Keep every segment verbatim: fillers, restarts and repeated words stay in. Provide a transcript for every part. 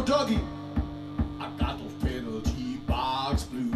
Dougie, I got those penalty box blues.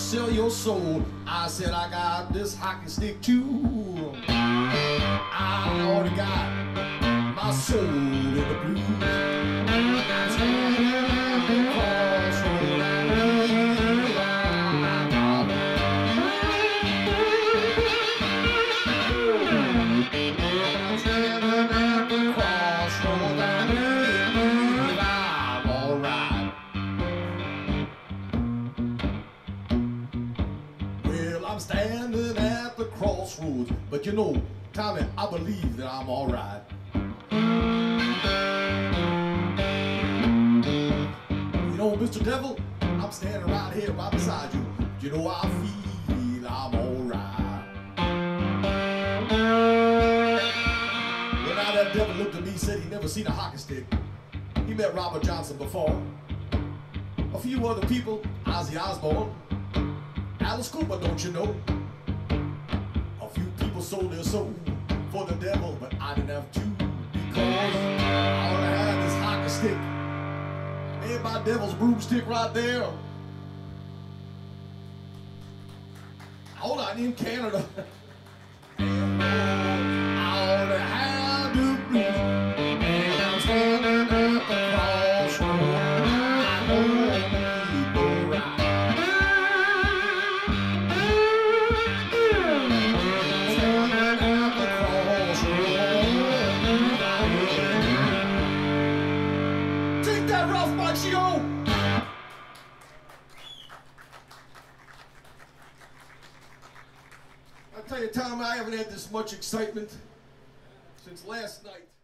sell your soul. I said I got this hockey stick too. I already got my soul in the blues. I'm standing at the crossroad. I need my dollar. I'm standing at the crossroad. I need I'm alright. Well, I'm standing at the crossroads, but you know, Tommy, I believe that I'm alright. You know, Mister Devil, I'm standing right here, right beside you. You know, I feel I'm alright. Well, now that devil looked at me, said he never seen a hockey stick. He met Robert Johnson before. A few other people, Ozzy Osbourne, Alice Cooper, don't you know? A few people sold their soul for the devil, but I didn't have to, because I only had this hockey stick. Made my devil's broomstick right there. Hold on, in Canada. And I only had the blues. And I'm standing at the crossroad. I know I need no ride. Take that, Ralph Macchio! I tell you, Tom, I haven't had this much excitement since last night.